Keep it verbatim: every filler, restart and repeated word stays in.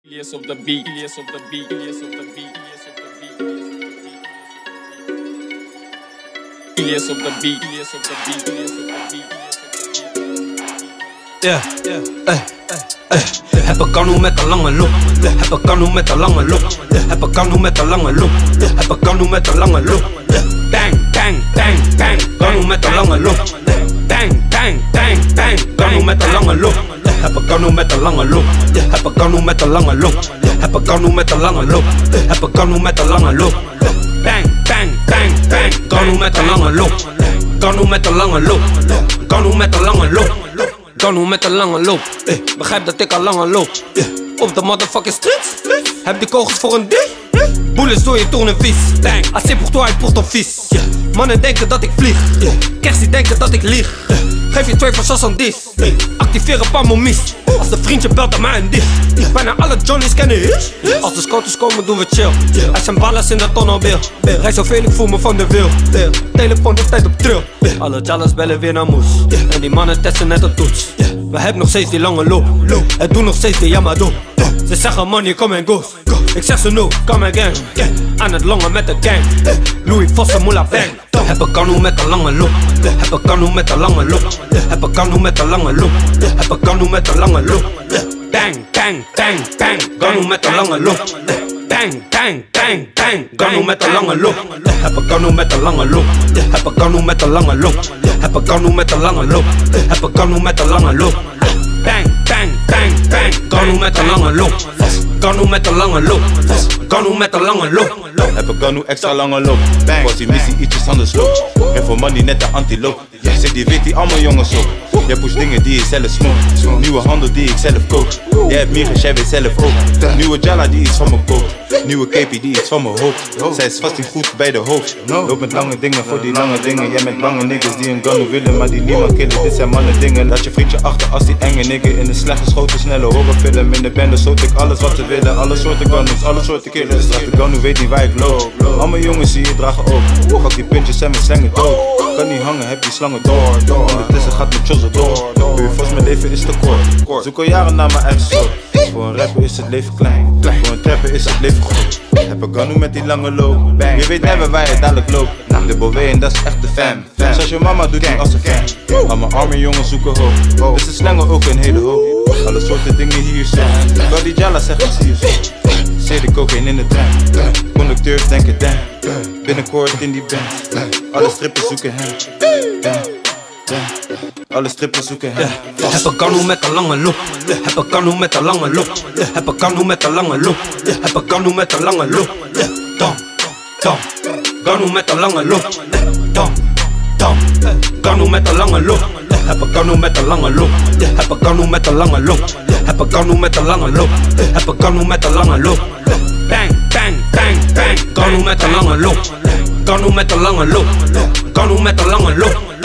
IliassOpDeBeat, IliassOpDeBeat, IliassOpDeBeat, IliassOpDeBeat, IliassOpDeBeat, IliassOpDeBeat. Yeah, yeah, ey, ey. Heb een kanoe met een lange loop. Heb een kanoe met een lange loop. Heb een kanoe met een lange loop. Heb een kanoe met een lange loop. Bang, bang, bang, bang. Kanoe met een lange loop. Bang, bang, bang, bang. Kanoe met een lange loop. Heb een kanoe met een lange loop. Heb een kanoe met een lange loop. Heb een kanoe met een lange loop. Heb een kanoe met een lange loop. Bang, bang, bang, bang. Kanoe met een lange loop. Kanoe met een lange loop. Kanoe met een lange loop. Kanoe met een lange loop. Eh, begrijp dat ik al langer loop. Eh, op de motherfucking streets. Heb die kogels voor een D. Bullets door je tournevis. Bang, assez pour toi et pour ton fils. Yeah. Mannen denken dat ik vlieg. Yeah. Kersie denken dat ik lieg. Yeah. Geef je twee voor zesenzestig. Yeah. Activeer een paar momies. Als de vriendje belt aan mij een dicht. Yeah. Bijna alle Johnny's kennen hits. Yeah. Als de scooters komen doen we chill. Yeah. Er zijn ballas in de tonneelbeeld. Yeah. Rij zoveel ik voel me van de wil. Yeah. Telefoon de tijd op trill. Yeah. Alle jallas bellen weer naar moes. Yeah. En die mannen testen net een toets. Yeah. We hebben nog steeds die lange loop. Het doen nog steeds de Yamado. Yeah. Ze zeggen money come and goes. Ik zeg ze no, come again. Yeah. Aan het longen met de gang. Yeah. Louis Vossen, Mula bang. Heb een kanoe met een lange loop. Heb een kanoe met een lange loop. Heb een kanoe met een lange loop. Heb een kanoe met een lange loop. Bang, bang, bang, bang. Kanoe met een lange loop. Bang, bang, bang, bang. Kanoe met een lange loop. Heb een kanoe met een lange loop. Heb een kanoe met een lange loop. Heb een kanoe met een lange loop. Heb een kanoe met een lange loop. Bang, bang, bang, bang. Kanoe met een lange loop. Kanoe met een lange loop. Kanoe met een lange loop. Heb een kanoe extra lange loop. Was die missie ietsjes anders loop. En voor money net de antiloop. Zeg die weet die allemaal jongens op. Jij push dingen die je zelf smoke. Nieuwe handel die ik zelf koop. Jij hebt meer, jij weet zelf ook. Nieuwe Jalla die iets van me koopt. Nieuwe capie die iets van me hoopt. Zij is vast niet goed bij de hoofd. Loop met lange dingen voor die lange dingen. Jij met lange niggas die een gun willen, maar die niemand killen. Dit zijn mannen dingen. Laat je vriendje achter als die enge nigger. In de slecht geschoten snelle horrorfilm. In de bende stoot ik alles wat ze willen. Alle soorten gunners, alle soorten killers. Draag de gun, weet niet waar ik loop. Allemaal jongens zie je dragen ook. Pak die puntjes en we slengen dood. Kan niet hangen, heb die slangen door. Ondertussen gaat mijn chozzel door. Puur vast, mijn leven is te kort. Zoek al jaren naar mijn eigen soort. Voor een rapper is het leven klein. Voor een trapper is het leven groot. Heb een kanoe met die lange loop. Je weet never waar je dadelijk loopt. De Bové en dat is echt de fam. Zoals je mama doet die als een fan. Al mijn arme jongens zoeken hoop. Dus ze slangen ook een hele hoop. Alle soorten dingen hier zijn. Wat die Jalla zeggen zie je zo. Zet de cocaine in de trein. Conducteurs denken damn. Binnenkort in die band. Alle strippers zoeken hem. Alle strippers zoeken hem. Heb een kanoe met een lange loop. Heb een kanoe met een lange loop. Heb een kanoe met een lange loop. Heb een kanoe met een lange loop. Dam, dam. Kanoe met een lange loop. Dam, dam. Kanoe met een lange loop. Heb een kanoe met een lange loop. Heb een kanoe met een lange loop. Heb een kanoe met een lange loop. Heb een kanoe met een lange loop. Bang, bang, bang, bang. Kanoe met een lange loop. Kanoe met een lange loop. Kanoe met een lange loop.